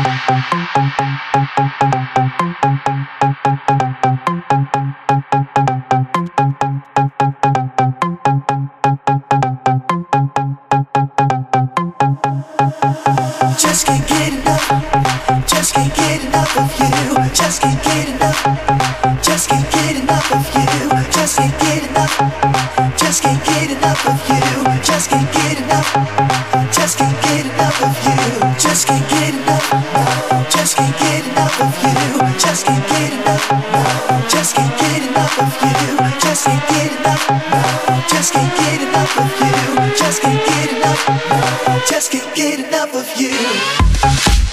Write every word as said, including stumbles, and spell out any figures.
Just can't get enough, just can't get enough of you. Just can't get enough, just can't get enough of you. Just can't get enough, just can't get enough of you. Just can't get enough, just can't get enough of you. Just can't get enough, no, just can't get enough of you. Just can't get enough, no, just can't get enough of you. Just can't get enough, no, just can't get enough of you. Just can't get enough, no, just can't get enough of you.